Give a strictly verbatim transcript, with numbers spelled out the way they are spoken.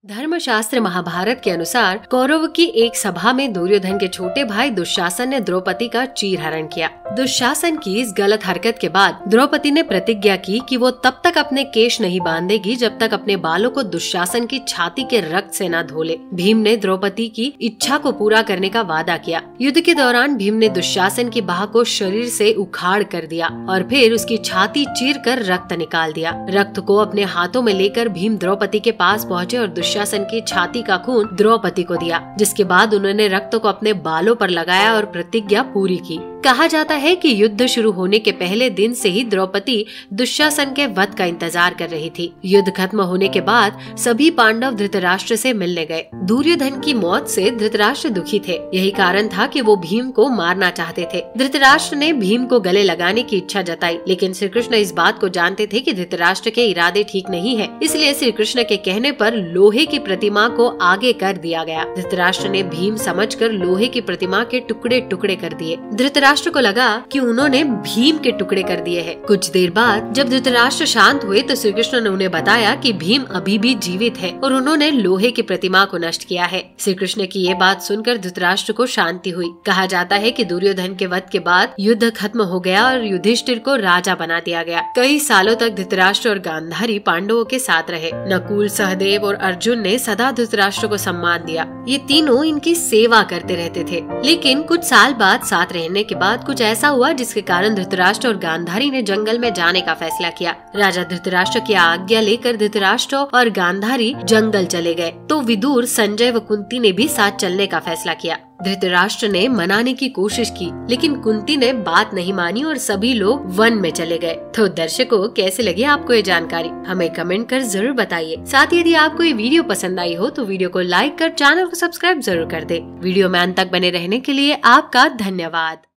धर्मशास्त्र महाभारत के अनुसार कौरव की एक सभा में दुर्योधन के छोटे भाई दुशासन ने द्रौपदी का चीरहरण किया। दुशासन की इस गलत हरकत के बाद द्रौपदी ने प्रतिज्ञा की कि वो तब तक अपने केश नहीं बांधेगी जब तक अपने बालों को दुशासन की छाती के रक्त से न धो ले। भीम ने द्रौपदी की इच्छा को पूरा करने का वादा किया। युद्ध के दौरान भीम ने दुशासन की बाह को शरीर से उखाड़ कर दिया और फिर उसकी छाती चीर कर रक्त निकाल दिया। रक्त को अपने हाथों में लेकर भीम द्रौपदी के पास पहुँचे और दुशासन की छाती का खून द्रौपदी को दिया, जिसके बाद उन्होंने रक्त को अपने बालों पर लगाया और प्रतिज्ञा पूरी की। कहा जाता है कि युद्ध शुरू होने के पहले दिन से ही द्रौपदी दुशासन के वध का इंतजार कर रही थी। युद्ध खत्म होने के बाद सभी पांडव धृतराष्ट्र से मिलने गए। दुर्योधन की मौत से धृतराष्ट्र दुखी थे। यही कारण था कि वो भीम को मारना चाहते थे। धृतराष्ट्र ने भीम को गले लगाने की इच्छा जताई, लेकिन श्री कृष्ण इस बात को जानते थे कि धृतराष्ट्र के इरादे ठीक नहीं है। इसलिए श्री कृष्ण के कहने पर लोहे की प्रतिमा को आगे कर दिया गया। धृतराष्ट्र ने भीम समझकर लोहे की प्रतिमा के टुकड़े टुकड़े कर दिए। धृतराष्ट्र को लगा कि उन्होंने भीम के टुकड़े कर दिए हैं। कुछ देर बाद जब धृतराष्ट्र शांत हुए तो श्री कृष्ण ने उन्हें बताया कि भीम अभी भी जीवित है और उन्होंने लोहे की प्रतिमा को नष्ट किया है। श्री कृष्ण की ये बात सुनकर धृतराष्ट्र को शांति हुई। कहा जाता है कि दुर्योधन के वध के बाद युद्ध खत्म हो गया और युधिष्ठिर को राजा बना दिया गया। कई सालों तक धृतराष्ट्र और गांधारी पांडवों के साथ रहे। नकुल, सहदेव और अर्जुन ने सदा धृतराष्ट्र को सम्मान दिया। ये तीनों इनकी सेवा करते रहते थे। लेकिन कुछ साल बाद साथ रहने के बाद कुछ ऐसा हुआ जिसके कारण धृतराष्ट्र और गांधारी ने जंगल में जाने का फैसला किया। राजा धृतराष्ट्र की आज्ञा लेकर धृतराष्ट्र और गांधारी जंगल चले गए तो विदुर, संजय व कुंती ने भी साथ चलने का फैसला किया। धृतराष्ट्र ने मनाने की कोशिश की, लेकिन कुंती ने बात नहीं मानी और सभी लोग वन में चले गए। तो दर्शकों, कैसे लगी आपको ये जानकारी हमें कमेंट कर जरूर बताइए। साथ ही यदि आपको ये वीडियो पसंद आई हो तो वीडियो को लाइक कर चैनल को सब्सक्राइब जरूर कर दे। वीडियो में अंत तक बने रहने के लिए आपका धन्यवाद।